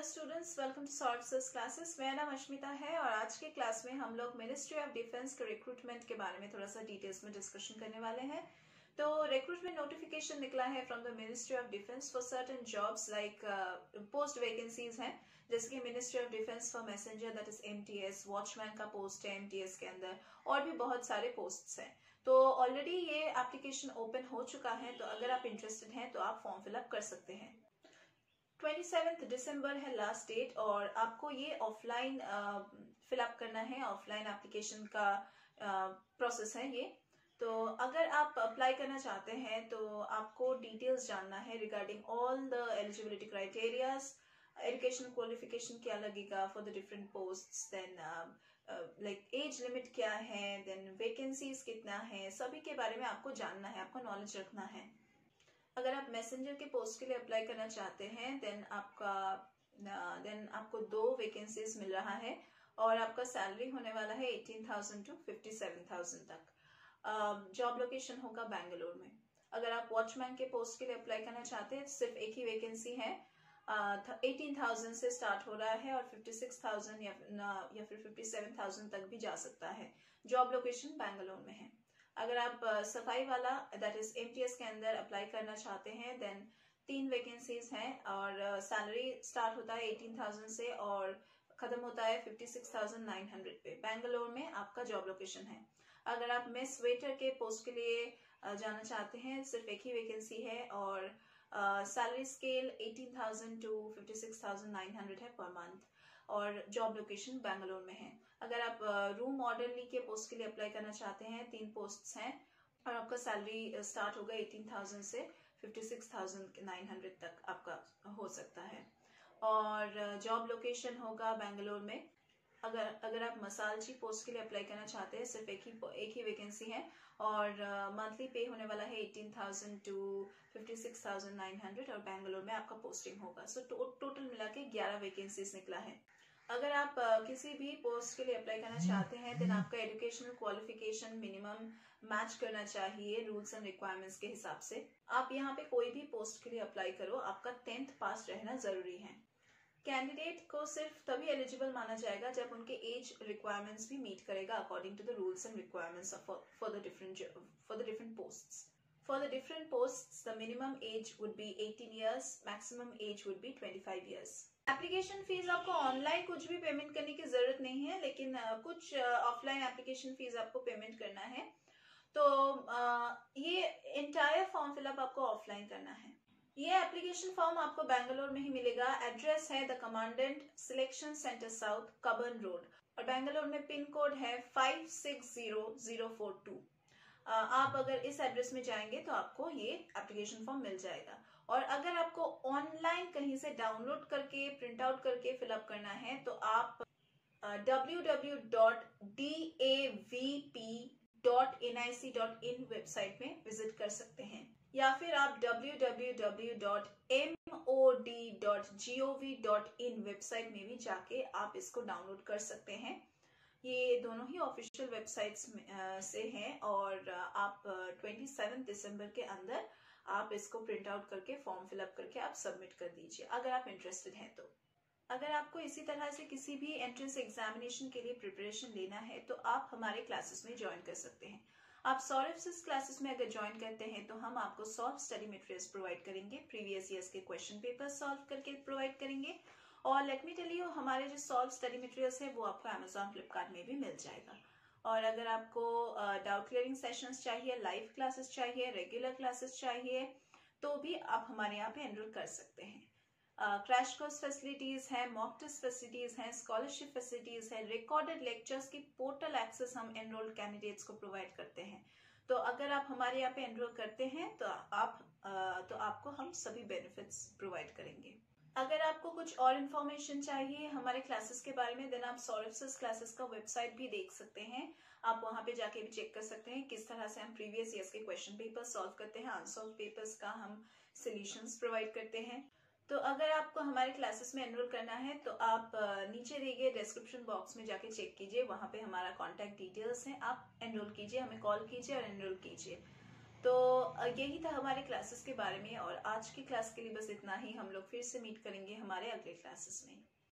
Students, welcome to solve sis classes. मेरा नाम अश्मिता है और आज के क्लास में हम लोग मिनिस्ट्री ऑफ डिफेंस के रिक्रूटमेंट के बारे में थोड़ा सा डिटेल्स में डिस्कशन करने वाले हैं। तो रिक्रूटमेंट नोटिफिकेशन निकला है from the ministry of defence for certain jobs like post vacancies हैं, जैसे कि ministry of defence for messenger, that is MTS, watchman का पोस्ट है एमटीएस के अंदर, और भी बहुत सारे पोस्ट्स हैं। तो ऑलरेडी ये एप्लीकेशन ओपन हो चुका है, तो अगर आप इंटरेस्टेड हैं तो आप फॉर्म फिलअप कर सकते हैं। 27 दिसंबर है लास्ट डेट और आपको ये ऑफलाइन फिलअप करना है। ऑफलाइन एप्लीकेशन का प्रोसेस है ये। तो अगर आप अप्लाई करना चाहते हैं तो आपको डिटेल्स जानना है regarding all the eligibility criterias, education qualification क्या लगेगा for the different posts, then like age limit क्या है, देन वैकेंसीज कितना है, सभी के बारे में आपको जानना है, आपको नॉलेज रखना है। अगर आप मैसेंजर के पोस्ट के लिए अप्लाई करना चाहते हैं देन आपको 2 वैकेंसीज मिल रहा है और आपका सैलरी होने वाला है 18,000 टू 57,000 तक। जॉब लोकेशन होगा बेंगलोर में। अगर आप वॉचमैन के पोस्ट के लिए अप्लाई करना चाहते हैं, सिर्फ एक ही वैकेंसी है। 18,000 से स्टार्ट हो रहा है और 56,000 या फिर 57,000 तक भी जा सकता है। जॉब लोकेशन बेंगलोर में है। अगर आप सफाई वाला, दैट इज एमटीएस के अंदर अप्लाई करना चाहते हैं देन 3 वैकेंसीज हैं और सैलरी स्टार्ट होता है 18,000 से और खत्म होता है 56,900 पे। बेंगलोर में आपका जॉब लोकेशन है। अगर आप मेस वेटर के पोस्ट के लिए जाना चाहते हैं, सिर्फ एक ही वैकेंसी है और सैलरी स्केल 18,000 टू 56,900 है पर मंथ और जॉब लोकेशन बेंगलोर में है। अगर आप रूम ऑर्डरली के पोस्ट के लिए अप्लाई करना चाहते हैं, 3 पोस्ट्स हैं और आपका सैलरी स्टार्ट होगा 18,000 से 56,900 तक आपका हो सकता है और जॉब लोकेशन होगा बेंगलोर में। अगर आप मसालची पोस्ट के लिए अप्लाई करना चाहते हैं, सिर्फ एक ही वैकेंसी है और मंथली पे होने वाला है 18,000 टू 56,900 और बेंगलोर में आपका पोस्टिंग होगा। सो टोटल मिला के 11 वैकेंसीज निकला है। अगर आप किसी भी पोस्ट के लिए अप्लाई करना चाहते हैं देन आपका एजुकेशनल क्वालिफिकेशन मिनिमम मैच करना चाहिए रूल्स एंड रिक्वायरमेंट्स के हिसाब से। आप यहाँ पे कोई भी पोस्ट के लिए अप्लाई करो, आपका 10th पास रहना जरूरी है। कैंडिडेट को सिर्फ तभी एलिजिबल माना जाएगा जब उनके एज रिक्वायरमेंट्स भी मीट करेगा according to the rules and requirements for the different posts. For the different posts, the minimum age would be 18 years, maximum age would be 25 years. Application fees आपको online कुछ भी payment करने की जरूरत नहीं है, लेकिन कुछ ऑफलाइन एप्लीकेशन फीस आपको पेमेंट करना है। तो ये एंटायर फॉर्म फिलअप आपको ऑफलाइन करना है। ये एप्लीकेशन फॉर्म आपको बेंगलोर में ही मिलेगा। एड्रेस है the commandant selection centre south, Cubbon road, और बेंगलोर में पिन कोड है 560042। आप अगर इस एड्रेस में जाएंगे तो आपको ये एप्लीकेशन फॉर्म मिल जाएगा। और अगर आपको ऑनलाइन कहीं से डाउनलोड करके प्रिंट आउट करके फिलअप करना है तो आप www.davp.nic.in वेबसाइट में विजिट कर सकते हैं या फिर आप www.mod.gov.in वेबसाइट में भी जाके आप इसको डाउनलोड कर सकते हैं। ये दोनों ही ऑफिशियल वेबसाइट्स से हैं और आप 27 दिसंबर के अंदर आप इसको प्रिंट आउट करके फॉर्म फिलअप करके आप सबमिट कर दीजिए अगर आप इंटरेस्टेड हैं तो। अगर आपको इसी तरह से किसी भी एंट्रेंस एग्जामिनेशन के लिए प्रिपरेशन लेना है तो आप हमारे क्लासेस में ज्वाइन कर सकते हैं। आप सॉल्व सिस क्लासेस में अगर ज्वाइन करते हैं तो हम आपको सॉल्व स्टडी मटेरियल्स प्रोवाइड करेंगे, प्रीवियस ईयर्स के क्वेश्चन पेपर सॉल्व करके प्रोवाइड करेंगे और लेट मी टेल यू, हमारे जो सॉल्व स्टडी मटेरियल्स है वो आपको Amazon फ्लिपकार्ट में भी मिल जाएगा। और अगर आपको डाउट क्लियरिंग सेशंस चाहिए, लाइव क्लासेस चाहिए, रेगुलर क्लासेस चाहिए तो भी आप हमारे यहाँ पे एनरोल कर सकते हैं। क्रैश कोर्स फैसिलिटीज है, मॉक टेस्ट फैसिलिटीज है, स्कॉलरशिप फैसिलिटीज है, रिकॉर्डेड लेक्चर्स की पोर्टल एक्सेस हम एनरोल्ड कैंडिडेट्स को प्रोवाइड करते हैं। तो अगर आप हमारे यहाँ पे एनरोल करते हैं तो आपको हम सभी बेनिफिट्स प्रोवाइड करेंगे। अगर आपको कुछ और इन्फॉर्मेशन चाहिए हमारे क्लासेस के बारे में देन आप सॉल्व सिस क्लासेस का वेबसाइट भी देख सकते हैं। आप वहां पे जाके भी चेक कर सकते हैं किस तरह से हम प्रीवियस ईयर्स के क्वेश्चन पेपर सॉल्व करते हैं, अनसॉल्व पेपर्स का हम सॉल्यूशंस प्रोवाइड करते हैं। तो अगर आपको हमारे क्लासेस में एनरोल करना है तो आप नीचे दिए गए डिस्क्रिप्शन बॉक्स में जाके चेक कीजिए, वहां पे हमारा कॉन्टैक्ट डिटेल्स है, आप एनरोल कीजिए, हमें कॉल कीजिए और एनरोल कीजिए। तो यही था हमारे क्लासेस के बारे में, और आज की क्लास के लिए बस इतना ही। हम लोग फिर से मीट करेंगे हमारे अगले क्लासेस में।